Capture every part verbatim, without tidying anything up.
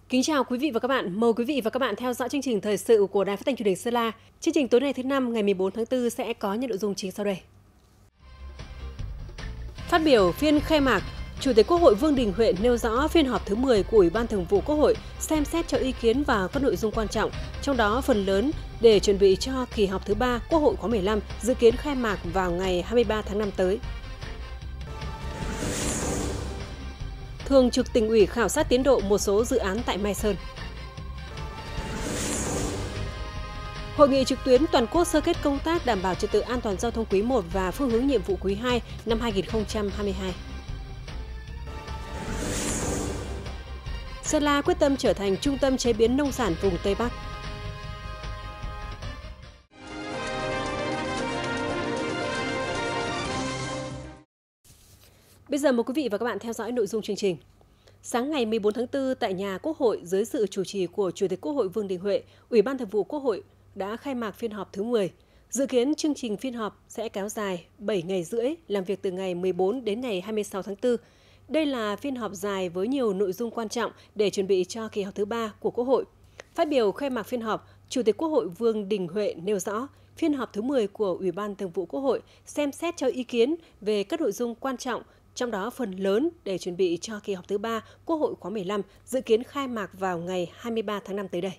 Kính chào quý vị và các bạn. Mời quý vị và các bạn theo dõi chương trình thời sự của Đài Phát thanh Truyền hình Sơn La. Chương trình tối nay thứ năm ngày mười bốn tháng tư sẽ có những nội dung chính sau đây. Phát biểu phiên khai mạc, Chủ tịch Quốc hội Vương Đình Huệ nêu rõ phiên họp thứ mười của Ủy ban Thường vụ Quốc hội xem xét cho ý kiến vào các nội dung quan trọng, trong đó phần lớn để chuẩn bị cho kỳ họp thứ ba Quốc hội khóa mười lăm dự kiến khai mạc vào ngày hai mươi ba tháng năm tới. Thường trực Tỉnh ủy khảo sát tiến độ một số dự án tại Mai Sơn. Hội nghị trực tuyến toàn quốc sơ kết công tác đảm bảo trật tự an toàn giao thông quý một và phương hướng nhiệm vụ quý hai năm hai nghìn không trăm hai mươi hai. Sơn La quyết tâm trở thành trung tâm chế biến nông sản vùng Tây Bắc. Bây giờ mời quý vị và các bạn theo dõi nội dung chương trình. Sáng ngày mười bốn tháng tư tại nhà Quốc hội dưới sự chủ trì của Chủ tịch Quốc hội Vương Đình Huệ, Ủy ban Thường vụ Quốc hội đã khai mạc phiên họp thứ mười. Dự kiến chương trình phiên họp sẽ kéo dài bảy ngày rưỡi, làm việc từ ngày mười bốn đến ngày hai mươi sáu tháng tư. Đây là phiên họp dài với nhiều nội dung quan trọng để chuẩn bị cho kỳ họp thứ ba của Quốc hội. Phát biểu khai mạc phiên họp, Chủ tịch Quốc hội Vương Đình Huệ nêu rõ, phiên họp thứ mười của Ủy ban Thường vụ Quốc hội xem xét cho ý kiến về các nội dung quan trọng, trong đó phần lớn để chuẩn bị cho kỳ họp thứ ba Quốc hội khóa mười lăm dự kiến khai mạc vào ngày hai mươi ba tháng năm tới đây.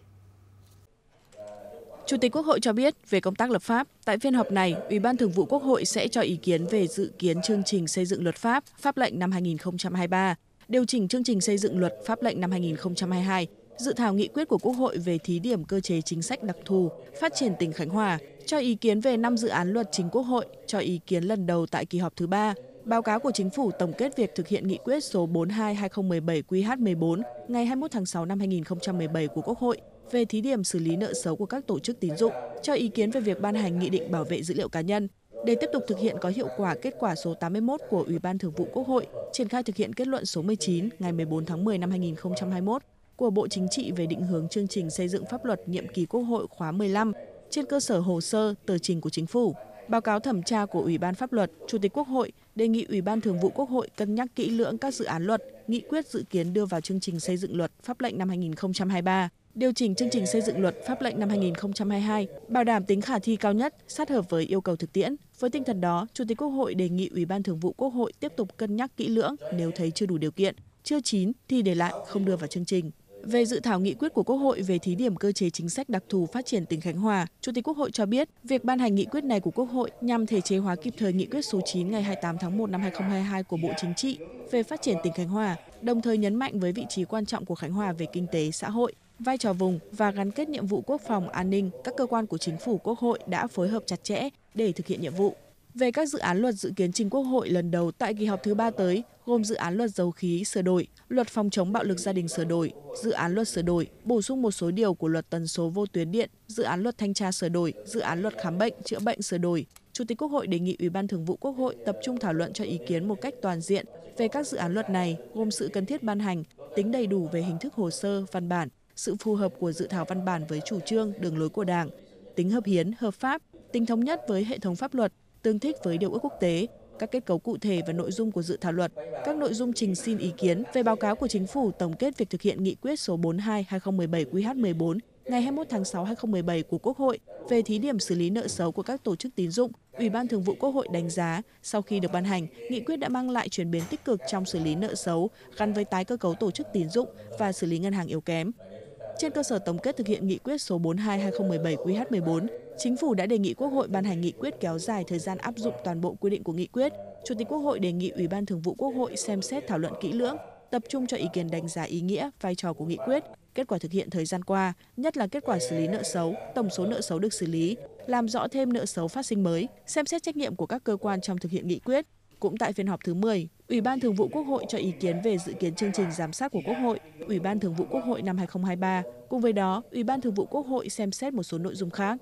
Chủ tịch Quốc hội cho biết về công tác lập pháp, tại phiên họp này, Ủy ban Thường vụ Quốc hội sẽ cho ý kiến về dự kiến chương trình xây dựng luật pháp, pháp lệnh năm hai nghìn không trăm hai mươi ba, điều chỉnh chương trình xây dựng luật pháp lệnh năm hai nghìn không trăm hai mươi hai, dự thảo nghị quyết của Quốc hội về thí điểm cơ chế chính sách đặc thù, phát triển tỉnh Khánh Hòa, cho ý kiến về năm dự án luật chính Quốc hội, cho ý kiến lần đầu tại kỳ họp thứ ba, báo cáo của Chính phủ tổng kết việc thực hiện nghị quyết số bốn mươi hai trên hai nghìn không trăm mười bảy Q H mười bốn ngày hai mươi mốt tháng sáu năm hai nghìn không trăm mười bảy của Quốc hội về thí điểm xử lý nợ xấu của các tổ chức tín dụng, cho ý kiến về việc ban hành nghị định bảo vệ dữ liệu cá nhân để tiếp tục thực hiện có hiệu quả kết quả số tám mươi mốt của Ủy ban Thường vụ Quốc hội, triển khai thực hiện kết luận số mười chín ngày mười bốn tháng mười năm hai nghìn không trăm hai mươi mốt của Bộ Chính trị về định hướng chương trình xây dựng pháp luật nhiệm kỳ Quốc hội khóa mười lăm trên cơ sở hồ sơ, tờ trình của Chính phủ. Báo cáo thẩm tra của Ủy ban Pháp luật, Chủ tịch Quốc hội đề nghị Ủy ban Thường vụ Quốc hội cân nhắc kỹ lưỡng các dự án luật, nghị quyết dự kiến đưa vào chương trình xây dựng luật pháp lệnh năm hai nghìn không trăm hai mươi ba, điều chỉnh chương trình xây dựng luật pháp lệnh năm hai nghìn không trăm hai mươi hai, bảo đảm tính khả thi cao nhất, sát hợp với yêu cầu thực tiễn. Với tinh thần đó, Chủ tịch Quốc hội đề nghị Ủy ban Thường vụ Quốc hội tiếp tục cân nhắc kỹ lưỡng, nếu thấy chưa đủ điều kiện, chưa chín thì để lại, không đưa vào chương trình. Về dự thảo nghị quyết của Quốc hội về thí điểm cơ chế chính sách đặc thù phát triển tỉnh Khánh Hòa, Chủ tịch Quốc hội cho biết, việc ban hành nghị quyết này của Quốc hội nhằm thể chế hóa kịp thời nghị quyết số chín ngày hai mươi tám tháng một năm hai nghìn không trăm hai mươi hai của Bộ Chính trị về phát triển tỉnh Khánh Hòa, đồng thời nhấn mạnh với vị trí quan trọng của Khánh Hòa về kinh tế, xã hội, vai trò vùng và gắn kết nhiệm vụ quốc phòng, an ninh, các cơ quan của Chính phủ, Quốc hội đã phối hợp chặt chẽ để thực hiện nhiệm vụ. Về các dự án luật dự kiến trình Quốc hội lần đầu tại kỳ họp thứ ba tới, gồm dự án luật dầu khí sửa đổi, luật phòng chống bạo lực gia đình sửa đổi, dự án luật sửa đổi, bổ sung một số điều của luật tần số vô tuyến điện, dự án luật thanh tra sửa đổi, dự án luật khám bệnh, chữa bệnh sửa đổi. Chủ tịch Quốc hội đề nghị Ủy ban Thường vụ Quốc hội tập trung thảo luận cho ý kiến một cách toàn diện về các dự án luật này, gồm sự cần thiết ban hành, tính đầy đủ về hình thức hồ sơ, văn bản, sự phù hợp của dự thảo văn bản với chủ trương, đường lối của Đảng, tính hợp hiến, hợp pháp, tính thống nhất với hệ thống pháp luật, tương thích với điều ước quốc tế, các kết cấu cụ thể và nội dung của dự thảo luật, các nội dung trình xin ý kiến về báo cáo của Chính phủ tổng kết việc thực hiện nghị quyết số bốn mươi hai trên hai nghìn không trăm mười bảy Q H mười bốn ngày hai mươi mốt tháng sáu năm hai nghìn không trăm mười bảy của Quốc hội về thí điểm xử lý nợ xấu của các tổ chức tín dụng. Ủy ban Thường vụ Quốc hội đánh giá, sau khi được ban hành, nghị quyết đã mang lại chuyển biến tích cực trong xử lý nợ xấu gắn với tái cơ cấu tổ chức tín dụng và xử lý ngân hàng yếu kém. Trên cơ sở tổng kết thực hiện nghị quyết số bốn mươi hai trên hai nghìn không trăm mười bảy Q H mười bốn, Chính phủ đã đề nghị Quốc hội ban hành nghị quyết kéo dài thời gian áp dụng toàn bộ quy định của nghị quyết. Chủ tịch Quốc hội đề nghị Ủy ban Thường vụ Quốc hội xem xét thảo luận kỹ lưỡng, tập trung cho ý kiến đánh giá ý nghĩa, vai trò của nghị quyết, kết quả thực hiện thời gian qua, nhất là kết quả xử lý nợ xấu, tổng số nợ xấu được xử lý, làm rõ thêm nợ xấu phát sinh mới, xem xét trách nhiệm của các cơ quan trong thực hiện nghị quyết. Cũng tại phiên họp thứ mười, Ủy ban Thường vụ Quốc hội cho ý kiến về dự kiến chương trình giám sát của Quốc hội, Ủy ban Thường vụ Quốc hội năm hai nghìn không trăm hai mươi ba. Cùng với đó, Ủy ban Thường vụ Quốc hội xem xét một số nội dung khác.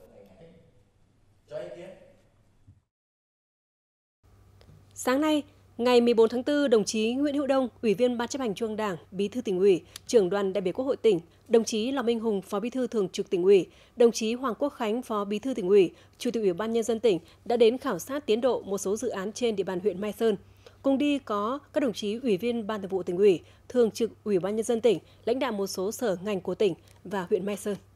Sáng nay, ngày mười bốn tháng tư, đồng chí Nguyễn Hữu Đông, Ủy viên Ban chấp hành Trung ương Đảng, Bí thư Tỉnh ủy, Trưởng đoàn đại biểu Quốc hội tỉnh, đồng chí Lò Minh Hùng, Phó Bí thư Thường trực Tỉnh ủy, đồng chí Hoàng Quốc Khánh, Phó Bí thư Tỉnh ủy, Chủ tịch Ủy ban Nhân dân tỉnh đã đến khảo sát tiến độ một số dự án trên địa bàn huyện Mai Sơn. Cùng đi có các đồng chí Ủy viên Ban Thường vụ Tỉnh ủy, Thường trực Ủy ban Nhân dân tỉnh, lãnh đạo một số sở ngành của tỉnh và huyện Mai Sơn.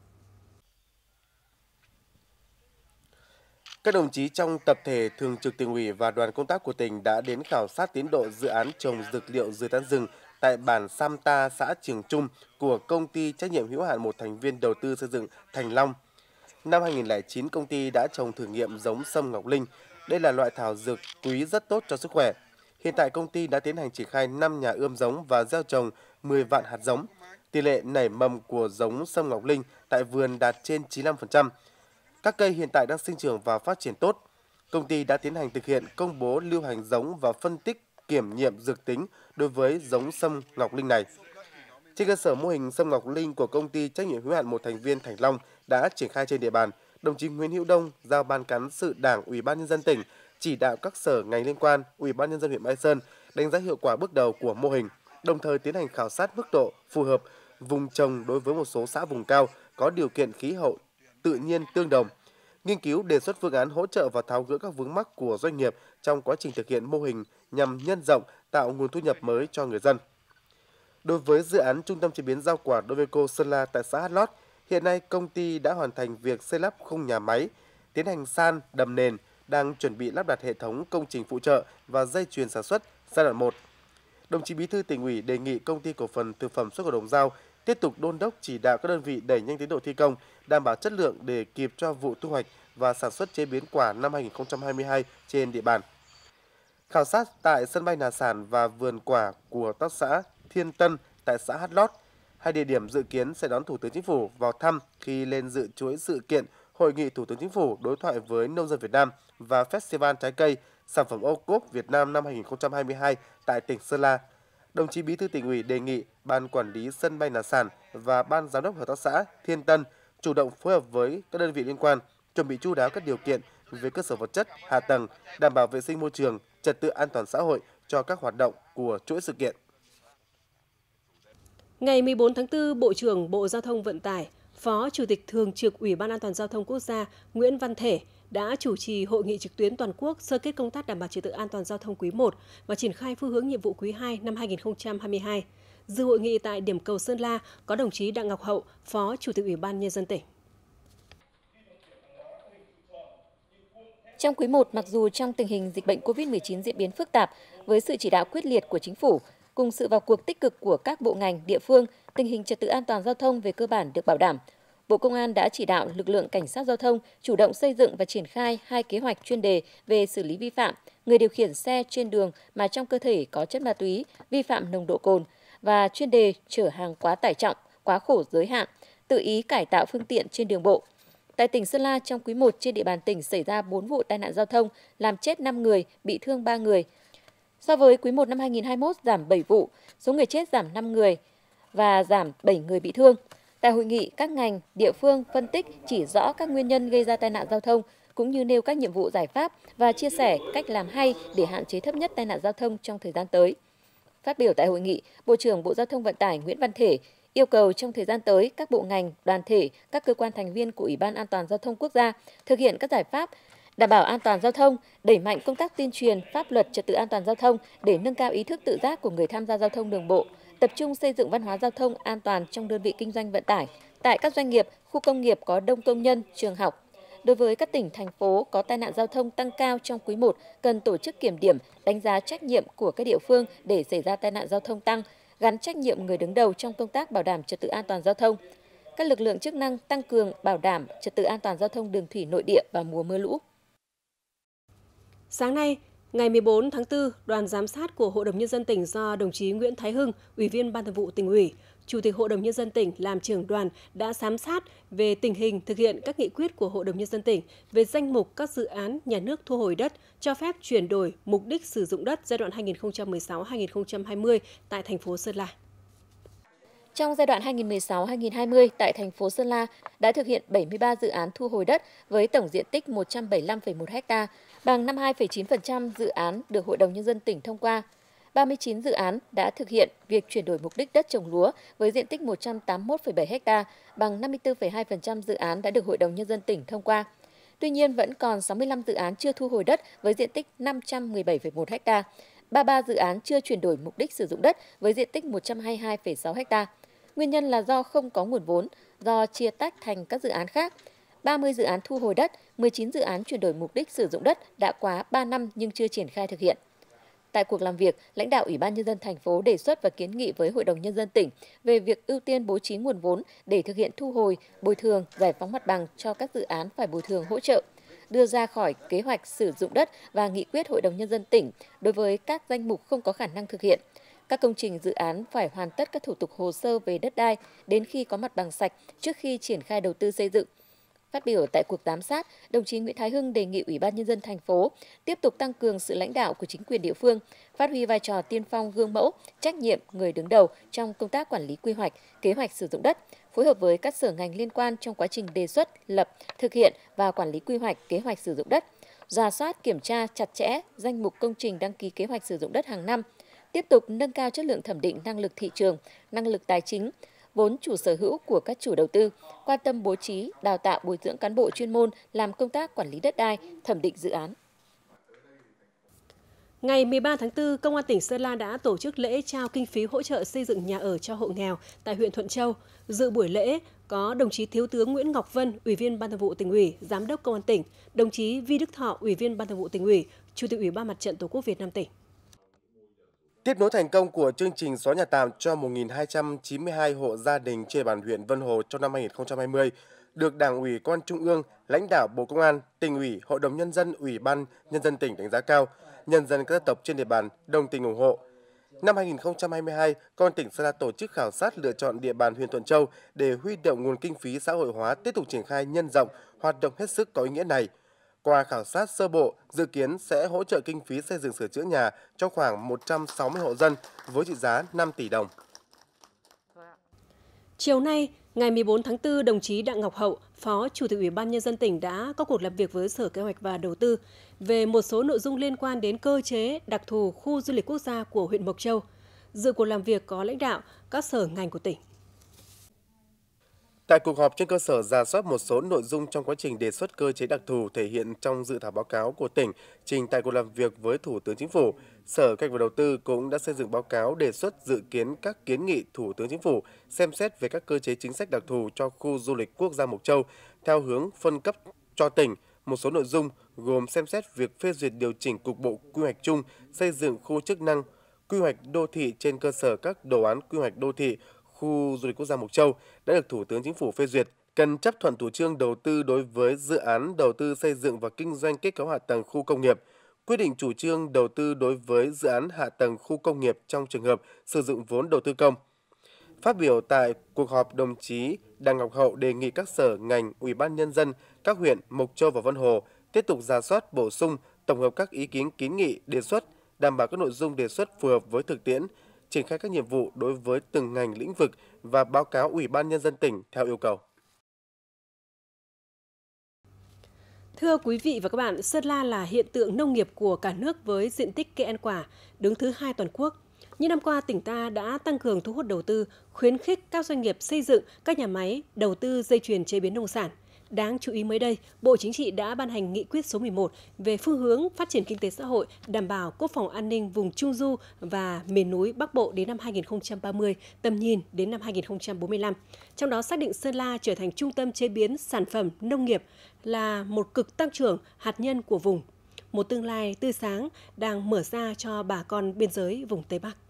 Các đồng chí trong tập thể Thường trực Tỉnh ủy và đoàn công tác của tỉnh đã đến khảo sát tiến độ dự án trồng dược liệu dưới tán rừng tại bản Sam Ta, xã Trường Trung của công ty trách nhiệm hữu hạn một thành viên đầu tư xây dựng Thành Long. Năm hai nghìn không trăm lẻ chín, công ty đã trồng thử nghiệm giống sâm ngọc linh. Đây là loại thảo dược quý rất tốt cho sức khỏe. Hiện tại công ty đã tiến hành triển khai năm nhà ươm giống và gieo trồng mười vạn hạt giống. Tỷ lệ nảy mầm của giống sâm ngọc linh tại vườn đạt trên chín mươi lăm phần trăm. Các cây hiện tại đang sinh trưởng và phát triển tốt. Công ty đã tiến hành thực hiện công bố lưu hành giống và phân tích kiểm nghiệm dược tính đối với giống sâm ngọc linh này. Trên cơ sở mô hình sâm ngọc linh của công ty trách nhiệm hữu hạn một thành viên Thành Long đã triển khai trên địa bàn, đồng chí Nguyễn Hữu Đông, giao ban cán sự Đảng, Ủy ban Nhân dân tỉnh chỉ đạo các sở ngành liên quan, Ủy ban Nhân dân huyện Mai Sơn đánh giá hiệu quả bước đầu của mô hình, đồng thời tiến hành khảo sát mức độ phù hợp vùng trồng đối với một số xã vùng cao có điều kiện khí hậu tự nhiên tương đồng, nghiên cứu đề xuất phương án hỗ trợ và tháo gỡ các vướng mắc của doanh nghiệp trong quá trình thực hiện mô hình nhằm nhân rộng, tạo nguồn thu nhập mới cho người dân. Đối với dự án trung tâm chế biến rau quả Doveco Sơn La tại xã Hát Lót, hiện nay công ty đã hoàn thành việc xây lắp khung nhà máy, tiến hành san, đầm nền, đang chuẩn bị lắp đặt hệ thống công trình phụ trợ và dây chuyền sản xuất giai đoạn một. Đồng chí Bí thư Tỉnh ủy đề nghị công ty cổ phần thực phẩm xuất khẩu Đồng Dao tiếp tục đôn đốc chỉ đạo các đơn vị đẩy nhanh tiến độ thi công, đảm bảo chất lượng để kịp cho vụ thu hoạch và sản xuất chế biến quả năm hai nghìn không trăm hai mươi hai trên địa bàn. Khảo sát tại sân bay Nà Sản và vườn quả của tác xã Thiên Tân tại xã Hát Lót, hai địa điểm dự kiến sẽ đón Thủ tướng Chính phủ vào thăm khi lên dự chuỗi sự kiện Hội nghị Thủ tướng Chính phủ đối thoại với nông dân Việt Nam và Festival Trái cây, sản phẩm ô cốp Việt Nam năm hai nghìn không trăm hai mươi hai tại tỉnh Sơn La. Đồng chí Bí thư Tỉnh ủy đề nghị Ban Quản lý sân bay Nà Sản và Ban Giám đốc Hợp tác xã Thiên Tân chủ động phối hợp với các đơn vị liên quan, chuẩn bị chu đáo các điều kiện về cơ sở vật chất, hạ tầng, đảm bảo vệ sinh môi trường, trật tự an toàn xã hội cho các hoạt động của chuỗi sự kiện. Ngày mười bốn tháng tư, Bộ trưởng Bộ Giao thông Vận tải, Phó Chủ tịch Thường trực Ủy ban An toàn Giao thông Quốc gia Nguyễn Văn Thể đã chủ trì hội nghị trực tuyến toàn quốc sơ kết công tác đảm bảo trật tự an toàn giao thông quý một và triển khai phương hướng nhiệm vụ quý hai năm hai nghìn không trăm hai mươi hai. Dự hội nghị tại điểm cầu Sơn La có đồng chí Đặng Ngọc Hậu, Phó Chủ tịch Ủy ban Nhân dân tỉnh. Trong quý một, mặc dù trong tình hình dịch bệnh Covid mười chín diễn biến phức tạp, với sự chỉ đạo quyết liệt của Chính phủ, cùng sự vào cuộc tích cực của các bộ ngành, địa phương, tình hình trật tự an toàn giao thông về cơ bản được bảo đảm. Bộ Công an đã chỉ đạo lực lượng cảnh sát giao thông chủ động xây dựng và triển khai hai kế hoạch chuyên đề về xử lý vi phạm người điều khiển xe trên đường mà trong cơ thể có chất ma túy, vi phạm nồng độ cồn và chuyên đề chở hàng quá tải trọng, quá khổ giới hạn, tự ý cải tạo phương tiện trên đường bộ. Tại tỉnh Sơn La, trong quý một trên địa bàn tỉnh xảy ra bốn vụ tai nạn giao thông, làm chết năm người, bị thương ba người. So với quý một năm hai nghìn không trăm hai mươi mốt giảm bảy vụ, số người chết giảm năm người và giảm bảy người bị thương. Tại hội nghị, các ngành, địa phương phân tích chỉ rõ các nguyên nhân gây ra tai nạn giao thông, cũng như nêu các nhiệm vụ giải pháp và chia sẻ cách làm hay để hạn chế thấp nhất tai nạn giao thông trong thời gian tới. Phát biểu tại hội nghị, Bộ trưởng Bộ Giao thông Vận tải Nguyễn Văn Thể yêu cầu trong thời gian tới, các bộ ngành, đoàn thể, các cơ quan thành viên của Ủy ban An toàn Giao thông Quốc gia thực hiện các giải pháp đảm bảo an toàn giao thông, đẩy mạnh công tác tuyên truyền pháp luật trật tự an toàn giao thông để nâng cao ý thức tự giác của người tham gia giao thông đường bộ, tập trung xây dựng văn hóa giao thông an toàn trong đơn vị kinh doanh vận tải, tại các doanh nghiệp, khu công nghiệp có đông công nhân, trường học. Đối với các tỉnh, thành phố có tai nạn giao thông tăng cao trong quý một, cần tổ chức kiểm điểm, đánh giá trách nhiệm của các địa phương để xảy ra tai nạn giao thông tăng, gắn trách nhiệm người đứng đầu trong công tác bảo đảm trật tự an toàn giao thông. Các lực lượng chức năng tăng cường bảo đảm trật tự an toàn giao thông đường thủy nội địa vào mùa mưa lũ. Sáng nay, ngày mười bốn tháng tư, đoàn giám sát của Hội đồng Nhân dân tỉnh do đồng chí Nguyễn Thái Hưng, Ủy viên Ban Thường vụ Tỉnh ủy, Chủ tịch Hội đồng Nhân dân tỉnh làm trưởng đoàn đã giám sát về tình hình thực hiện các nghị quyết của Hội đồng Nhân dân tỉnh về danh mục các dự án nhà nước thu hồi đất, cho phép chuyển đổi mục đích sử dụng đất giai đoạn hai nghìn không trăm mười sáu đến hai nghìn không trăm hai mươi tại thành phố Sơn La. Trong giai đoạn hai nghìn không trăm mười sáu đến hai nghìn không trăm hai mươi, tại thành phố Sơn La đã thực hiện bảy mươi ba dự án thu hồi đất với tổng diện tích một trăm bảy mươi lăm phẩy một ha, bằng năm mươi hai phẩy chín phần trăm dự án được Hội đồng Nhân dân tỉnh thông qua. ba mươi chín dự án đã thực hiện việc chuyển đổi mục đích đất trồng lúa với diện tích một trăm tám mươi mốt phẩy bảy ha, bằng năm mươi tư phẩy hai phần trăm dự án đã được Hội đồng Nhân dân tỉnh thông qua. Tuy nhiên, vẫn còn sáu mươi lăm dự án chưa thu hồi đất với diện tích năm trăm mười bảy phẩy một ha. ba mươi ba dự án chưa chuyển đổi mục đích sử dụng đất với diện tích một trăm hai mươi hai phẩy sáu ha. Nguyên nhân là do không có nguồn vốn, do chia tách thành các dự án khác. ba mươi dự án thu hồi đất, mười chín dự án chuyển đổi mục đích sử dụng đất đã quá ba năm nhưng chưa triển khai thực hiện. Tại cuộc làm việc, lãnh đạo Ủy ban Nhân dân thành phố đề xuất và kiến nghị với Hội đồng Nhân dân tỉnh về việc ưu tiên bố trí nguồn vốn để thực hiện thu hồi, bồi thường, giải phóng mặt bằng cho các dự án phải bồi thường hỗ trợ, đưa ra khỏi kế hoạch sử dụng đất và nghị quyết Hội đồng Nhân dân tỉnh đối với các danh mục không có khả năng thực hiện. Các công trình dự án phải hoàn tất các thủ tục hồ sơ về đất đai đến khi có mặt bằng sạch trước khi triển khai đầu tư xây dựng. Phát biểu tại cuộc giám sát, đồng chí Nguyễn Thái Hưng đề nghị Ủy ban Nhân dân thành phố tiếp tục tăng cường sự lãnh đạo của chính quyền địa phương, phát huy vai trò tiên phong gương mẫu, trách nhiệm người đứng đầu trong công tác quản lý quy hoạch, kế hoạch sử dụng đất, phối hợp với các sở ngành liên quan trong quá trình đề xuất, lập, thực hiện và quản lý quy hoạch, kế hoạch sử dụng đất, rà soát kiểm tra chặt chẽ danh mục công trình đăng ký kế hoạch sử dụng đất hàng năm, tiếp tục nâng cao chất lượng thẩm định năng lực thị trường, năng lực tài chính, vốn chủ sở hữu của các chủ đầu tư, quan tâm bố trí, đào tạo bồi dưỡng cán bộ chuyên môn làm công tác quản lý đất đai, thẩm định dự án. Ngày mười ba tháng tư, Công an tỉnh Sơn La đã tổ chức lễ trao kinh phí hỗ trợ xây dựng nhà ở cho hộ nghèo tại huyện Thuận Châu. Dự buổi lễ có đồng chí Thiếu tướng Nguyễn Ngọc Vân, Ủy viên Ban Thường vụ Tỉnh ủy, Giám đốc Công an tỉnh, đồng chí Vi Đức Thọ, Ủy viên Ban Thường vụ Tỉnh ủy, Chủ tịch Ủy ban Mặt trận Tổ quốc Việt Nam tỉnh. Tiếp nối thành công của chương trình xóa nhà tạm cho một nghìn hai trăm chín mươi hai hộ gia đình trên địa bàn huyện Vân Hồ trong năm hai nghìn không trăm hai mươi, được Đảng ủy Công an Trung ương, lãnh đạo Bộ Công an, Tỉnh ủy, Hội đồng Nhân dân, Ủy ban Nhân dân tỉnh đánh giá cao, nhân dân các dân tộc trên địa bàn đồng tình ủng hộ. Năm hai nghìn không trăm hai mươi hai, Công an tỉnh Sơn La tổ chức khảo sát lựa chọn địa bàn huyện Thuận Châu để huy động nguồn kinh phí xã hội hóa tiếp tục triển khai nhân rộng hoạt động hết sức có ý nghĩa này. Qua khảo sát sơ bộ, dự kiến sẽ hỗ trợ kinh phí xây dựng sửa chữa nhà cho khoảng một trăm sáu mươi hộ dân với trị giá năm tỷ đồng. Chiều nay, ngày mười bốn tháng tư, đồng chí Đặng Ngọc Hậu, Phó Chủ tịch Ủy ban Nhân dân tỉnh đã có cuộc làm việc với Sở Kế hoạch và Đầu tư về một số nội dung liên quan đến cơ chế đặc thù khu du lịch quốc gia của huyện Mộc Châu. Dự cuộc làm việc có lãnh đạo các sở ngành của tỉnh. Tại cuộc họp, trên cơ sở rà soát một số nội dung trong quá trình đề xuất cơ chế đặc thù thể hiện trong dự thảo báo cáo của tỉnh trình tại cuộc làm việc với Thủ tướng Chính phủ, Sở Kế hoạch và Đầu tư cũng đã xây dựng báo cáo đề xuất dự kiến các kiến nghị Thủ tướng Chính phủ xem xét về các cơ chế chính sách đặc thù cho khu du lịch quốc gia Mộc Châu theo hướng phân cấp cho tỉnh. Một số nội dung gồm xem xét việc phê duyệt điều chỉnh cục bộ quy hoạch chung, xây dựng khu chức năng, quy hoạch đô thị trên cơ sở các đồ án quy hoạch đô thị khu du lịch quốc gia Mộc Châu đã được Thủ tướng Chính phủ phê duyệt, cần chấp thuận chủ trương đầu tư đối với dự án đầu tư xây dựng và kinh doanh kết cấu hạ tầng khu công nghiệp, quyết định chủ trương đầu tư đối với dự án hạ tầng khu công nghiệp trong trường hợp sử dụng vốn đầu tư công. Phát biểu tại cuộc họp, đồng chí Đặng Ngọc Hậu đề nghị các sở ngành, Ủy ban Nhân dân, các huyện Mộc Châu và Vân Hồ tiếp tục rà soát, bổ sung, tổng hợp các ý kiến kiến nghị, đề xuất, đảm bảo các nội dung đề xuất phù hợp với thực tiễn, triển khai các nhiệm vụ đối với từng ngành lĩnh vực và báo cáo Ủy ban Nhân dân tỉnh theo yêu cầu. Thưa quý vị và các bạn, Sơn La là hiện tượng nông nghiệp của cả nước với diện tích cây ăn quả đứng thứ hai toàn quốc. Những năm qua, tỉnh ta đã tăng cường thu hút đầu tư, khuyến khích các doanh nghiệp xây dựng các nhà máy đầu tư dây chuyền chế biến nông sản. Đáng chú ý mới đây, Bộ Chính trị đã ban hành nghị quyết số mười một về phương hướng phát triển kinh tế xã hội, đảm bảo quốc phòng an ninh vùng Trung Du và miền núi Bắc Bộ đến năm hai nghìn không trăm ba mươi, tầm nhìn đến năm hai nghìn không trăm bốn mươi lăm. Trong đó xác định Sơn La trở thành trung tâm chế biến sản phẩm nông nghiệp, là một cực tăng trưởng hạt nhân của vùng. Một tương lai tươi sáng đang mở ra cho bà con biên giới vùng Tây Bắc.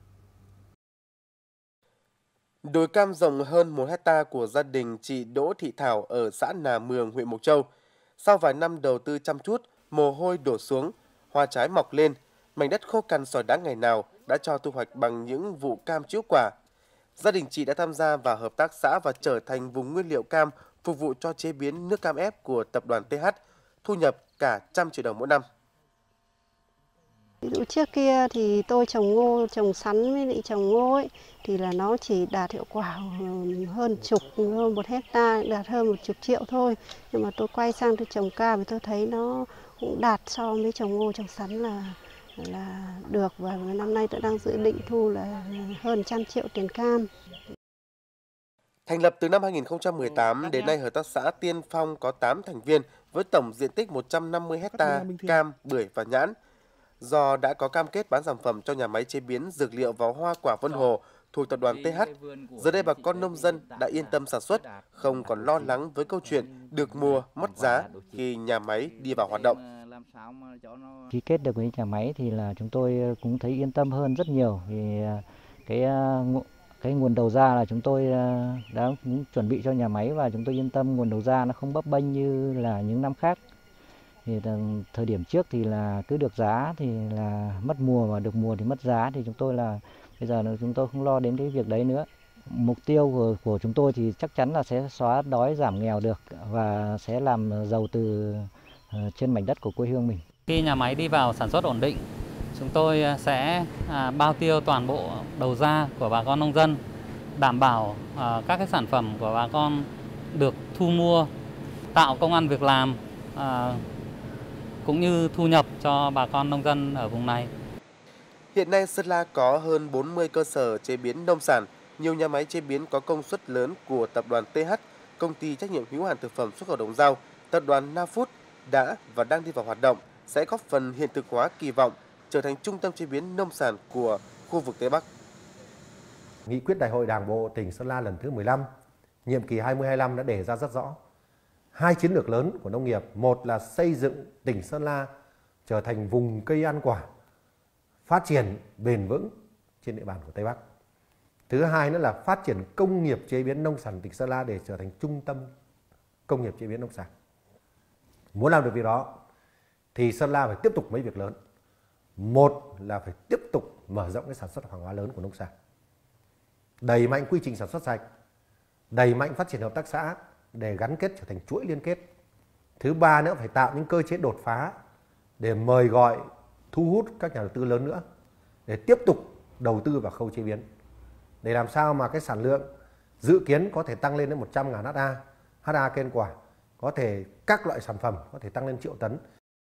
Đồi cam rộng hơn một hecta của gia đình chị Đỗ Thị Thảo ở xã Nà Mường, huyện Mộc Châu. Sau vài năm đầu tư chăm chút, mồ hôi đổ xuống, hoa trái mọc lên, mảnh đất khô cằn sỏi đá ngày nào đã cho thu hoạch bằng những vụ cam trĩu quả. Gia đình chị đã tham gia vào hợp tác xã và trở thành vùng nguyên liệu cam phục vụ cho chế biến nước cam ép của tập đoàn tê hát, thu nhập cả trăm triệu đồng mỗi năm. Ví dụ trước kia thì tôi trồng ngô, trồng sắn với lại trồng ngô ấy, thì là nó chỉ đạt hiệu quả hơn chục, hơn một hecta, đạt hơn một chục triệu thôi. Nhưng mà tôi quay sang tôi trồng cam thì tôi thấy nó cũng đạt so với trồng ngô, trồng sắn là là được. Và năm nay tôi đang dự định thu là hơn trăm triệu tiền cam. Thành lập từ năm hai nghìn không trăm mười tám đến nay, hợp tác xã Tiên Phong có tám thành viên với tổng diện tích một trăm năm mươi hecta cam, bưởi và nhãn. do đã có cam kết bán sản phẩm cho nhà máy chế biến dược liệu và hoa quả Vân Hồ thuộc tập đoàn tê hát. Giờ đây bà con nông dân đã yên tâm sản xuất, không còn lo lắng với câu chuyện được mùa mất giá khi nhà máy đi vào hoạt động. Ký kết được với nhà máy thì là chúng tôi cũng thấy yên tâm hơn rất nhiều, vì cái cái nguồn đầu ra là chúng tôi đã chuẩn bị cho nhà máy và chúng tôi yên tâm nguồn đầu ra nó không bấp bênh như là những năm khác. Thì thời điểm trước thì là cứ được giá thì là mất mùa, và được mùa thì mất giá, thì chúng tôi là bây giờ là chúng tôi không lo đến cái việc đấy nữa. Mục tiêu của, của chúng tôi thì chắc chắn là sẽ xóa đói giảm nghèo được và sẽ làm giàu từ uh, trên mảnh đất của quê hương mình. Khi nhà máy đi vào sản xuất ổn định, chúng tôi sẽ à, bao tiêu toàn bộ đầu ra của bà con nông dân, đảm bảo à, các cái sản phẩm của bà con được thu mua, tạo công ăn việc làm à, cũng như thu nhập cho bà con nông dân ở vùng này. Hiện nay Sơn La có hơn bốn mươi cơ sở chế biến nông sản, nhiều nhà máy chế biến có công suất lớn của tập đoàn tê hát, công ty trách nhiệm hữu hạn thực phẩm xuất khẩu Đồng Dao, tập đoàn Nafood đã và đang đi vào hoạt động, sẽ góp phần hiện thực hóa kỳ vọng trở thành trung tâm chế biến nông sản của khu vực Tây Bắc. Nghị quyết Đại hội Đảng bộ tỉnh Sơn La lần thứ mười lăm, nhiệm kỳ hai mươi hai mươi lăm đã đề ra rất rõ hai chiến lược lớn của nông nghiệp. Một là xây dựng tỉnh Sơn La trở thành vùng cây ăn quả, phát triển bền vững trên địa bàn của Tây Bắc. Thứ hai nữa là phát triển công nghiệp chế biến nông sản tỉnh Sơn La để trở thành trung tâm công nghiệp chế biến nông sản. Muốn làm được việc đó thì Sơn La phải tiếp tục mấy việc lớn. Một là phải tiếp tục mở rộng cái sản xuất hàng hóa lớn của nông sản, đẩy mạnh quy trình sản xuất sạch, đẩy mạnh phát triển hợp tác xã để gắn kết trở thành chuỗi liên kết. Thứ ba nữa phải tạo những cơ chế đột phá để mời gọi, thu hút các nhà đầu tư lớn nữa để tiếp tục đầu tư vào khâu chế biến, để làm sao mà cái sản lượng dự kiến có thể tăng lên đến một trăm nghìn ha, ha cây ăn quả, có thể các loại sản phẩm có thể tăng lên triệu tấn.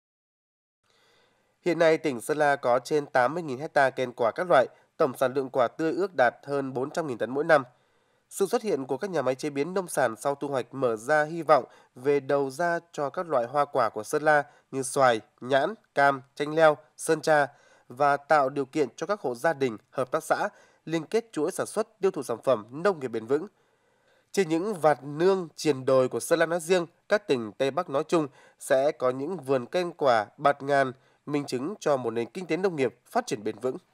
Hiện nay, tỉnh Sơn La có trên tám mươi nghìn hecta cây ăn quả các loại, tổng sản lượng quả tươi ước đạt hơn bốn trăm nghìn tấn mỗi năm. Sự xuất hiện của các nhà máy chế biến nông sản sau thu hoạch mở ra hy vọng về đầu ra cho các loại hoa quả của Sơn La như xoài, nhãn, cam, chanh leo, sơn tra và tạo điều kiện cho các hộ gia đình, hợp tác xã liên kết chuỗi sản xuất tiêu thụ sản phẩm nông nghiệp bền vững. Trên những vạt nương triền đồi của Sơn La nói riêng, các tỉnh Tây Bắc nói chung sẽ có những vườn cây ăn quả bạt ngàn, minh chứng cho một nền kinh tế nông nghiệp phát triển bền vững.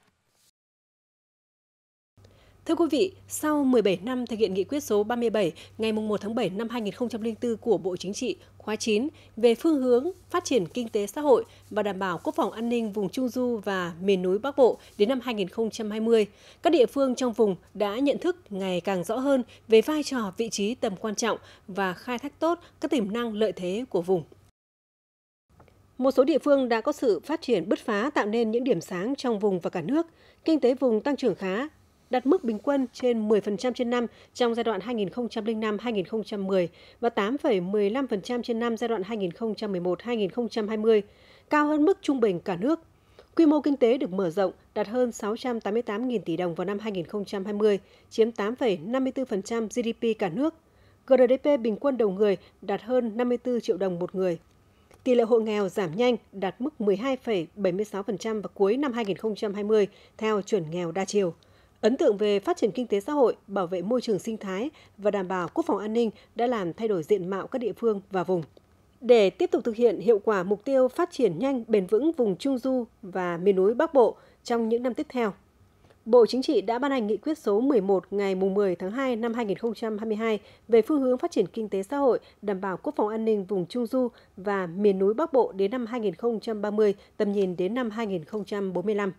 Thưa quý vị, sau mười bảy năm thực hiện nghị quyết số ba mươi bảy ngày mùng một tháng bảy năm hai nghìn không trăm lẻ bốn của Bộ Chính trị khóa chín về phương hướng phát triển kinh tế xã hội và đảm bảo quốc phòng an ninh vùng Trung Du và miền núi Bắc Bộ đến năm hai nghìn không trăm hai mươi, các địa phương trong vùng đã nhận thức ngày càng rõ hơn về vai trò, vị trí, tầm quan trọng và khai thác tốt các tiềm năng lợi thế của vùng. Một số địa phương đã có sự phát triển bứt phá tạo nên những điểm sáng trong vùng và cả nước. Kinh tế vùng tăng trưởng khá, đạt mức bình quân trên mười phần trăm trên năm trong giai đoạn hai nghìn không trăm lẻ năm đến hai nghìn không trăm mười và tám phẩy mười lăm phần trăm trên năm giai đoạn hai nghìn không trăm mười một đến hai nghìn không trăm hai mươi, cao hơn mức trung bình cả nước. Quy mô kinh tế được mở rộng, đạt hơn sáu trăm tám mươi tám nghìn tỷ đồng vào năm hai nghìn không trăm hai mươi, chiếm tám phẩy năm mươi tư phần trăm giê đê pê cả nước. giê đê pê bình quân đầu người đạt hơn năm mươi tư triệu đồng một người. Tỷ lệ hộ nghèo giảm nhanh, đạt mức mười hai phẩy bảy mươi sáu phần trăm vào cuối năm hai nghìn không trăm hai mươi theo chuẩn nghèo đa chiều. Ấn tượng về phát triển kinh tế xã hội, bảo vệ môi trường sinh thái và đảm bảo quốc phòng an ninh đã làm thay đổi diện mạo các địa phương và vùng. Để tiếp tục thực hiện hiệu quả mục tiêu phát triển nhanh, bền vững vùng Trung Du và miền núi Bắc Bộ trong những năm tiếp theo, Bộ Chính trị đã ban hành nghị quyết số mười một ngày mười tháng hai năm hai nghìn không trăm hai mươi hai về phương hướng phát triển kinh tế xã hội, đảm bảo quốc phòng an ninh vùng Trung Du và miền núi Bắc Bộ đến năm hai nghìn không trăm ba mươi, tầm nhìn đến năm hai nghìn không trăm bốn mươi lăm.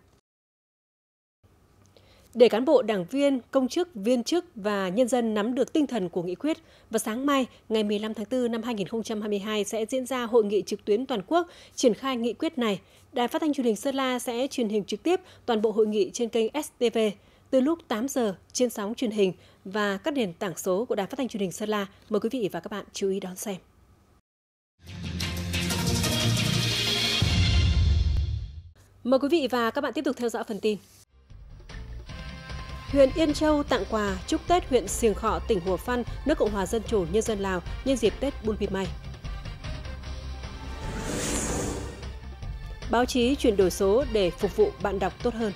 Để cán bộ, đảng viên, công chức, viên chức và nhân dân nắm được tinh thần của nghị quyết, vào sáng mai, ngày mười lăm tháng tư năm hai nghìn không trăm hai mươi hai sẽ diễn ra hội nghị trực tuyến toàn quốc triển khai nghị quyết này. Đài Phát thanh Truyền hình Sơn La sẽ truyền hình trực tiếp toàn bộ hội nghị trên kênh ét tê vê từ lúc tám giờ trên sóng truyền hình và các nền tảng số của Đài Phát thanh Truyền hình Sơn La. Mời quý vị và các bạn chú ý đón xem. Mời quý vị và các bạn tiếp tục theo dõi phần tin. Huyện Yên Châu tặng quà chúc Tết huyện Siêng Khọ, tỉnh Hủa Phăn, nước Cộng hòa Dân chủ Nhân dân Lào nhân dịp Tết Bun Pim May. báo chí chuyển đổi số để phục vụ bạn đọc tốt hơn.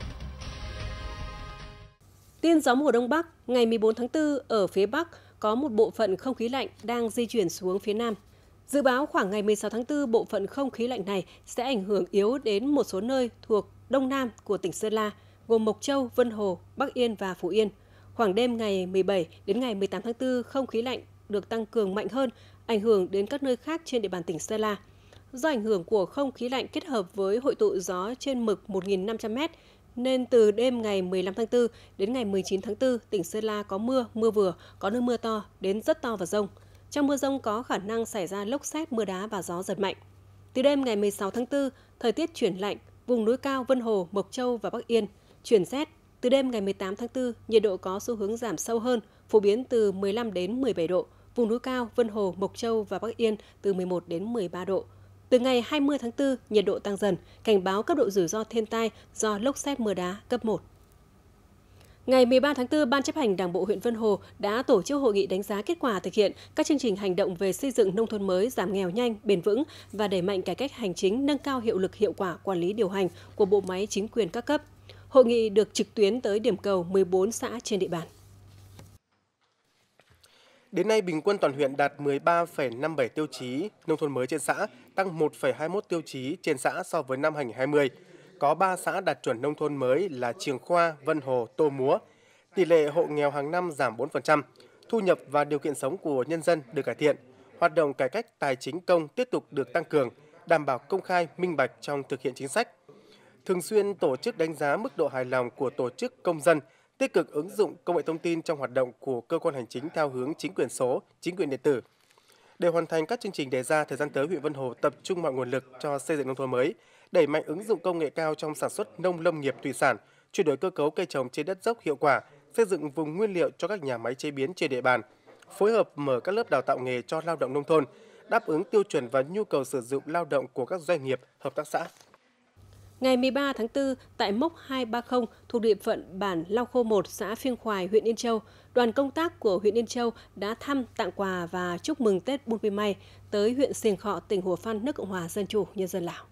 Tin gió mùa Đông Bắc, ngày mười bốn tháng tư ở phía Bắc có một bộ phận không khí lạnh đang di chuyển xuống phía Nam. Dự báo khoảng ngày mười sáu tháng tư, bộ phận không khí lạnh này sẽ ảnh hưởng yếu đến một số nơi thuộc Đông Nam của tỉnh Sơn La, gồm Mộc Châu, Vân Hồ, Bắc Yên và Phú Yên. Khoảng đêm ngày mười bảy đến ngày mười tám tháng tư, không khí lạnh được tăng cường mạnh hơn, ảnh hưởng đến các nơi khác trên địa bàn tỉnh Sơn La. Do ảnh hưởng của không khí lạnh kết hợp với hội tụ gió trên mực một nghìn năm trăm mét, nên từ đêm ngày mười lăm tháng tư đến ngày mười chín tháng tư, tỉnh Sơn La có mưa, mưa vừa, có nơi mưa to đến rất to và dông. Trong mưa dông có khả năng xảy ra lốc sét, mưa đá và gió giật mạnh. Từ đêm ngày mười sáu tháng tư, thời tiết chuyển lạnh, vùng núi cao Vân Hồ, Mộc Châu và Bắc Yên chuyển rét. Từ đêm ngày mười tám tháng tư, nhiệt độ có xu hướng giảm sâu hơn, phổ biến từ mười lăm đến mười bảy độ. Vùng núi cao Vân Hồ, Mộc Châu và Bắc Yên từ mười một đến mười ba độ. Từ ngày hai mươi tháng tư, nhiệt độ tăng dần, cảnh báo cấp độ rủi ro thiên tai do lốc sét mưa đá cấp một. Ngày mười ba tháng tư, Ban chấp hành Đảng bộ huyện Vân Hồ đã tổ chức hội nghị đánh giá kết quả thực hiện các chương trình hành động về xây dựng nông thôn mới, giảm nghèo nhanh, bền vững và đẩy mạnh cải cách hành chính, nâng cao hiệu lực hiệu quả quản lý điều hành của bộ máy chính quyền các cấp. Hội nghị được trực tuyến tới điểm cầu mười bốn xã trên địa bàn. Đến nay, bình quân toàn huyện đạt mười ba phẩy năm mươi bảy tiêu chí nông thôn mới trên xã, tăng một phẩy hai mươi mốt tiêu chí trên xã so với năm hai nghìn không trăm hai mươi. Có ba xã đạt chuẩn nông thôn mới là Trường Khoa, Vân Hồ, Tô Múa. Tỷ lệ hộ nghèo hàng năm giảm bốn phần trăm, thu nhập và điều kiện sống của nhân dân được cải thiện. Hoạt động cải cách tài chính công tiếp tục được tăng cường, đảm bảo công khai, minh bạch trong thực hiện chính sách. Thường xuyên tổ chức đánh giá mức độ hài lòng của tổ chức công dân, tích cực ứng dụng công nghệ thông tin trong hoạt động của cơ quan hành chính theo hướng chính quyền số, chính quyền điện tử. Để hoàn thành các chương trình đề ra, thời gian tới, huyện Vân Hồ tập trung mọi nguồn lực cho xây dựng nông thôn mới, đẩy mạnh ứng dụng công nghệ cao trong sản xuất nông lâm nghiệp thủy sản, chuyển đổi cơ cấu cây trồng trên đất dốc hiệu quả, xây dựng vùng nguyên liệu cho các nhà máy chế biến trên địa bàn, phối hợp mở các lớp đào tạo nghề cho lao động nông thôn, đáp ứng tiêu chuẩn và nhu cầu sử dụng lao động của các doanh nghiệp, hợp tác xã. Ngày mười ba tháng tư, tại mốc hai ba không thuộc địa phận bản Lau Khô một, xã Phiêng Khoài, huyện Yên Châu, đoàn công tác của huyện Yên Châu đã thăm, tặng quà và chúc mừng Tết Bun Pi May tới huyện Siêng Khọ, tỉnh Hủa Phăn, nước Cộng hòa Dân chủ Nhân dân Lào.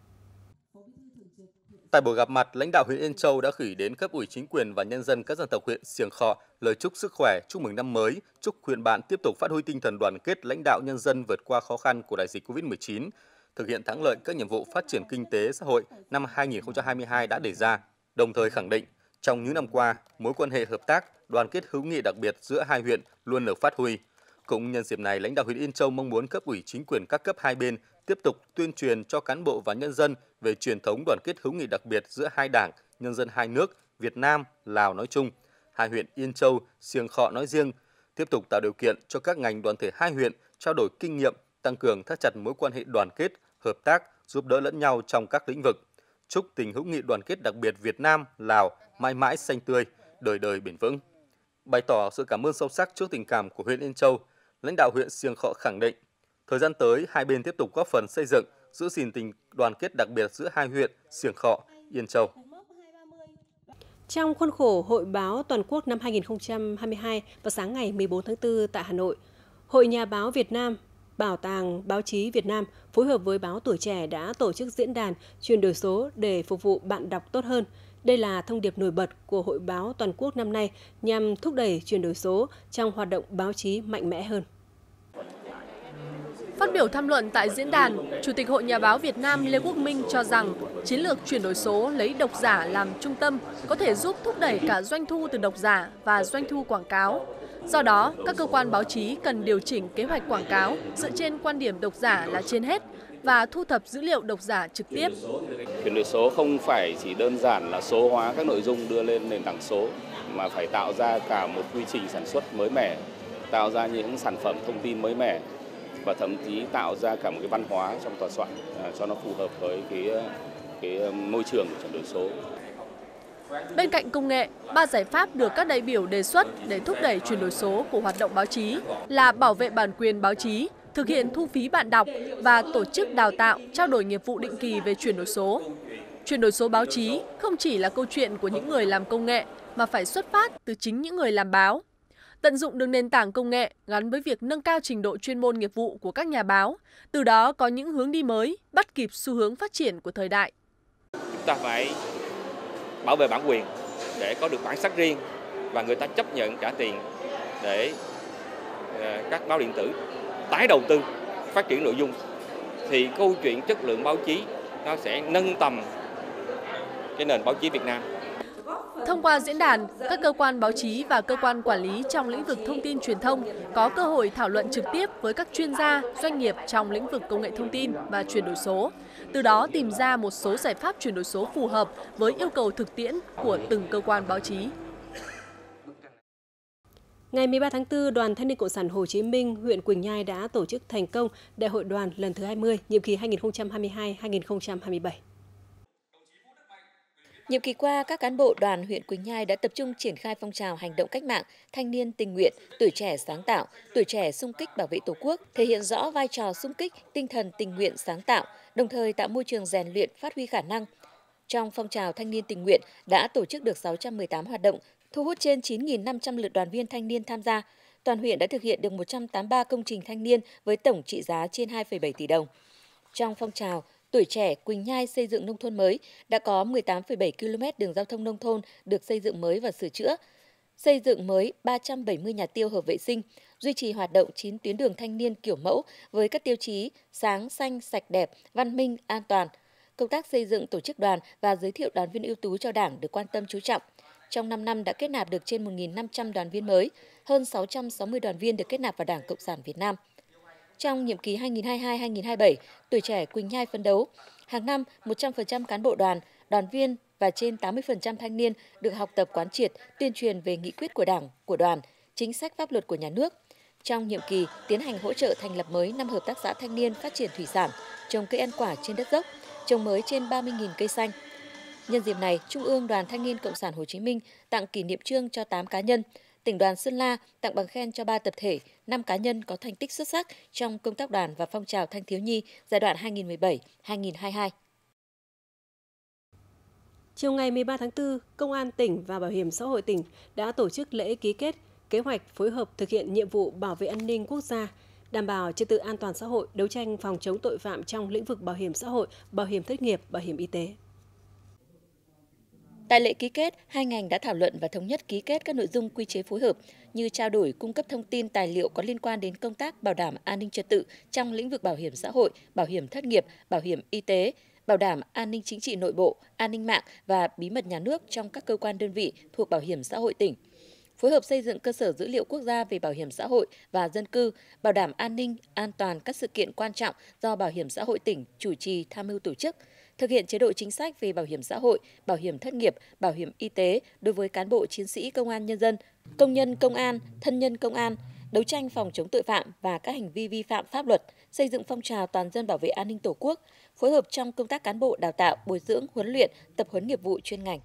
Tại buổi gặp mặt, lãnh đạo huyện Yên Châu đã gửi đến cấp ủy chính quyền và nhân dân các dân tộc huyện Siêng Khọ lời chúc sức khỏe, chúc mừng năm mới, chúc huyện bạn tiếp tục phát huy tinh thần đoàn kết, lãnh đạo nhân dân vượt qua khó khăn của đại dịch Covid mười chín, thực hiện thắng lợi các nhiệm vụ phát triển kinh tế xã hội năm hai nghìn không trăm hai mươi hai đã đề ra, đồng thời khẳng định trong những năm qua, mối quan hệ hợp tác, đoàn kết hữu nghị đặc biệt giữa hai huyện luôn được phát huy. Cũng nhân dịp này, lãnh đạo huyện Yên Châu mong muốn cấp ủy chính quyền các cấp hai bên tiếp tục tuyên truyền cho cán bộ và nhân dân về truyền thống đoàn kết hữu nghị đặc biệt giữa hai đảng, nhân dân hai nước Việt Nam, Lào nói chung, hai huyện Yên Châu, Siêng Khọ nói riêng, tiếp tục tạo điều kiện cho các ngành đoàn thể hai huyện trao đổi kinh nghiệm, tăng cường thắt chặt mối quan hệ đoàn kết, hợp tác, giúp đỡ lẫn nhau trong các lĩnh vực. Chúc tình hữu nghị đoàn kết đặc biệt Việt Nam, Lào mãi mãi xanh tươi, đời đời bền vững. Bày tỏ sự cảm ơn sâu sắc trước tình cảm của huyện Yên Châu, lãnh đạo huyện Siêng Khọ khẳng định, thời gian tới hai bên tiếp tục góp phần xây dựng, giữ gìn tình đoàn kết đặc biệt giữa hai huyện Siêng Khọ, Yên Châu. Trong khuôn khổ Hội báo Toàn quốc năm hai nghìn không trăm hai mươi hai vào sáng ngày mười bốn tháng tư tại Hà Nội, Hội Nhà báo Việt Nam, Bảo tàng Báo chí Việt Nam phối hợp với Báo Tuổi Trẻ đã tổ chức diễn đàn chuyển đổi số để phục vụ bạn đọc tốt hơn. Đây là thông điệp nổi bật của Hội báo Toàn quốc năm nay nhằm thúc đẩy chuyển đổi số trong hoạt động báo chí mạnh mẽ hơn. Phát biểu tham luận tại diễn đàn, Chủ tịch Hội Nhà báo Việt Nam Lê Quốc Minh cho rằng chiến lược chuyển đổi số lấy độc giả làm trung tâm có thể giúp thúc đẩy cả doanh thu từ độc giả và doanh thu quảng cáo. Do đó, các cơ quan báo chí cần điều chỉnh kế hoạch quảng cáo dựa trên quan điểm độc giả là trên hết và thu thập dữ liệu độc giả trực tiếp. Chuyển đổi số không phải chỉ đơn giản là số hóa các nội dung đưa lên nền tảng số, mà phải tạo ra cả một quy trình sản xuất mới mẻ, tạo ra những sản phẩm thông tin mới mẻ và thậm chí tạo ra cả một cái văn hóa trong tòa soạn cho nó phù hợp với cái cái môi trường của chuyển đổi số. Bên cạnh công nghệ, ba giải pháp được các đại biểu đề xuất để thúc đẩy chuyển đổi số của hoạt động báo chí là bảo vệ bản quyền báo chí, thực hiện thu phí bạn đọc và tổ chức đào tạo, trao đổi nghiệp vụ định kỳ về chuyển đổi số. Chuyển đổi số báo chí không chỉ là câu chuyện của những người làm công nghệ mà phải xuất phát từ chính những người làm báo. tận dụng được nền tảng công nghệ gắn với việc nâng cao trình độ chuyên môn nghiệp vụ của các nhà báo, từ đó có những hướng đi mới, bắt kịp xu hướng phát triển của thời đại. Chúng ta phải bảo vệ bản quyền để có được bản sắc riêng và người ta chấp nhận trả tiền để các báo điện tử tái đầu tư phát triển nội dung, thì câu chuyện chất lượng báo chí nó sẽ nâng tầm cái nền báo chí Việt Nam. Thông qua diễn đàn, các cơ quan báo chí và cơ quan quản lý trong lĩnh vực thông tin truyền thông có cơ hội thảo luận trực tiếp với các chuyên gia, doanh nghiệp trong lĩnh vực công nghệ thông tin và chuyển đổi số, từ đó tìm ra một số giải pháp chuyển đổi số phù hợp với yêu cầu thực tiễn của từng cơ quan báo chí. Ngày mười ba tháng tư, Đoàn Thanh niên Cộng sản Hồ Chí Minh, huyện Quỳnh Nhai đã tổ chức thành công Đại hội đoàn lần thứ hai mươi, nhiệm kỳ hai nghìn không trăm hai mươi hai đến hai nghìn không trăm hai mươi bảy. Nhiệm kỳ qua, các cán bộ đoàn huyện Quỳnh Nhai đã tập trung triển khai phong trào hành động cách mạng, thanh niên tình nguyện, tuổi trẻ sáng tạo, tuổi trẻ xung kích bảo vệ Tổ quốc, thể hiện rõ vai trò xung kích, tinh thần tình nguyện sáng tạo, đồng thời tạo môi trường rèn luyện, phát huy khả năng. Trong phong trào thanh niên tình nguyện đã tổ chức được sáu trăm mười tám hoạt động, thu hút trên chín nghìn năm trăm lượt đoàn viên thanh niên tham gia. Toàn huyện đã thực hiện được một trăm tám mươi ba công trình thanh niên với tổng trị giá trên hai phẩy bảy tỷ đồng. Trong phong trào Tuổi trẻ Quỳnh Nhai xây dựng nông thôn mới đã có mười tám phẩy bảy ki lô mét đường giao thông nông thôn được xây dựng mới và sửa chữa, xây dựng mới ba trăm bảy mươi nhà tiêu hợp vệ sinh, duy trì hoạt động chín tuyến đường thanh niên kiểu mẫu với các tiêu chí sáng, xanh, sạch đẹp, văn minh, an toàn. Công tác xây dựng tổ chức đoàn và giới thiệu đoàn viên ưu tú cho Đảng được quan tâm chú trọng. Trong năm năm đã kết nạp được trên một nghìn năm trăm đoàn viên mới, hơn sáu trăm sáu mươi đoàn viên được kết nạp vào Đảng Cộng sản Việt Nam. Trong nhiệm kỳ hai nghìn không trăm hai mươi hai đến hai nghìn không trăm hai mươi bảy, Tuổi trẻ Quỳnh Nhai phấn đấu hàng năm một trăm phần trăm cán bộ đoàn, đoàn viên và trên tám mươi phần trăm thanh niên được học tập quán triệt, tuyên truyền về nghị quyết của Đảng, của đoàn, chính sách pháp luật của nhà nước. Trong nhiệm kỳ tiến hành hỗ trợ thành lập mới năm hợp tác xã thanh niên phát triển thủy sản, trồng cây ăn quả trên đất dốc, trồng mới trên ba mươi nghìn cây xanh. Nhân dịp này, Trung ương Đoàn Thanh niên Cộng sản Hồ Chí Minh tặng kỷ niệm chương cho tám cá nhân, Tỉnh đoàn Sơn La tặng bằng khen cho ba tập thể, năm cá nhân có thành tích xuất sắc trong công tác đoàn và phong trào thanh thiếu nhi giai đoạn hai nghìn không trăm mười bảy đến hai nghìn không trăm hai mươi hai. Chiều ngày mười ba tháng tư, Công an tỉnh và Bảo hiểm xã hội tỉnh đã tổ chức lễ ký kết kế hoạch phối hợp thực hiện nhiệm vụ bảo vệ an ninh quốc gia, đảm bảo trật tự an toàn xã hội, đấu tranh phòng chống tội phạm trong lĩnh vực bảo hiểm xã hội, bảo hiểm thất nghiệp, bảo hiểm y tế. Tại lễ ký kết, hai ngành đã thảo luận và thống nhất ký kết các nội dung quy chế phối hợp như trao đổi cung cấp thông tin tài liệu có liên quan đến công tác bảo đảm an ninh trật tự trong lĩnh vực bảo hiểm xã hội, bảo hiểm thất nghiệp, bảo hiểm y tế, bảo đảm an ninh chính trị nội bộ, an ninh mạng và bí mật nhà nước trong các cơ quan đơn vị thuộc Bảo hiểm xã hội tỉnh. Phối hợp xây dựng cơ sở dữ liệu quốc gia về bảo hiểm xã hội và dân cư, bảo đảm an ninh, an toàn các sự kiện quan trọng do Bảo hiểm xã hội tỉnh chủ trì tham mưu tổ chức, thực hiện chế độ chính sách về bảo hiểm xã hội, bảo hiểm thất nghiệp, bảo hiểm y tế đối với cán bộ chiến sĩ công an nhân dân, công nhân công an, thân nhân công an, đấu tranh phòng chống tội phạm và các hành vi vi phạm pháp luật, xây dựng phong trào toàn dân bảo vệ an ninh Tổ quốc, phối hợp trong công tác cán bộ đào tạo, bồi dưỡng, huấn luyện, tập huấn nghiệp vụ chuyên ngành.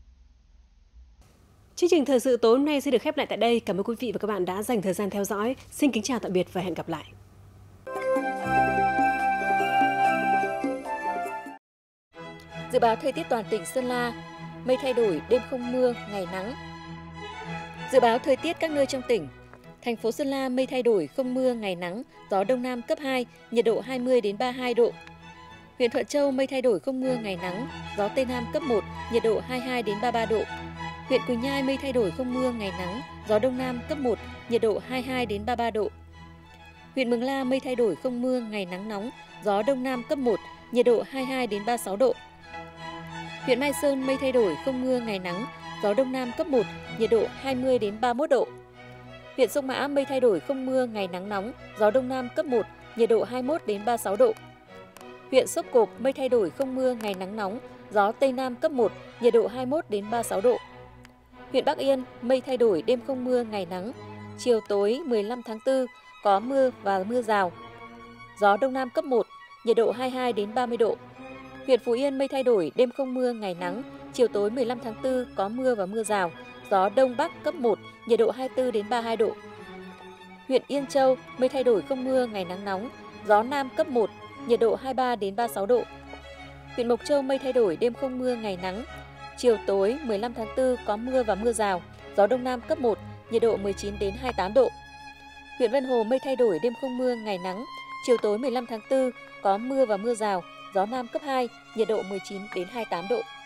Chương trình thời sự tối hôm nay sẽ được khép lại tại đây. Cảm ơn quý vị và các bạn đã dành thời gian theo dõi. Xin kính chào tạm biệt và hẹn gặp lại. Dự báo thời tiết toàn tỉnh Sơn La, mây thay đổi, đêm không mưa, ngày nắng. Dự báo thời tiết các nơi trong tỉnh. Thành phố Sơn La mây thay đổi, không mưa, ngày nắng, gió đông nam cấp hai, nhiệt độ hai mươi đến ba mươi hai độ. Huyện Thuận Châu mây thay đổi, không mưa, ngày nắng, gió tây nam cấp một, nhiệt độ hai mươi hai đến ba mươi ba độ. Huyện Quỳnh Nhai mây thay đổi, không mưa, ngày nắng, gió đông nam cấp một, nhiệt độ hai mươi hai đến ba mươi ba độ. Huyện Mường La mây thay đổi, không mưa, ngày nắng nóng, gió đông nam cấp một, nhiệt độ hai mươi hai đến ba mươi sáu độ. Huyện Mai Sơn mây thay đổi, không mưa, ngày nắng, gió đông nam cấp một, nhiệt độ hai mươi đến ba mươi mốt độ. Huyện Sông Mã mây thay đổi, không mưa, ngày nắng nóng, gió đông nam cấp một, nhiệt độ hai mươi mốt đến ba mươi sáu độ. Huyện Sốp Cộp mây thay đổi, không mưa, ngày nắng nóng, gió tây nam cấp một, nhiệt độ hai mươi mốt đến ba mươi sáu độ. Huyện Bắc Yên mây thay đổi, đêm không mưa, ngày nắng, chiều tối mười lăm tháng tư có mưa và mưa rào. Gió đông nam cấp một, nhiệt độ hai mươi hai đến ba mươi độ. Huyện Phú Yên mây thay đổi, đêm không mưa, ngày nắng, chiều tối mười lăm tháng tư có mưa và mưa rào, gió đông bắc cấp một, nhiệt độ hai mươi tư đến ba mươi hai độ. Huyện Yên Châu mây thay đổi, không mưa, ngày nắng nóng, gió nam cấp một, nhiệt độ hai mươi ba đến ba mươi sáu độ. Huyện Mộc Châu mây thay đổi, đêm không mưa, ngày nắng, chiều tối mười lăm tháng tư có mưa và mưa rào, gió đông nam cấp một, nhiệt độ mười chín đến hai mươi tám độ. Huyện Vân Hồ mây thay đổi, đêm không mưa, ngày nắng, chiều tối mười lăm tháng tư có mưa và mưa rào, gió nam cấp hai, nhiệt độ mười chín đến hai mươi tám độ.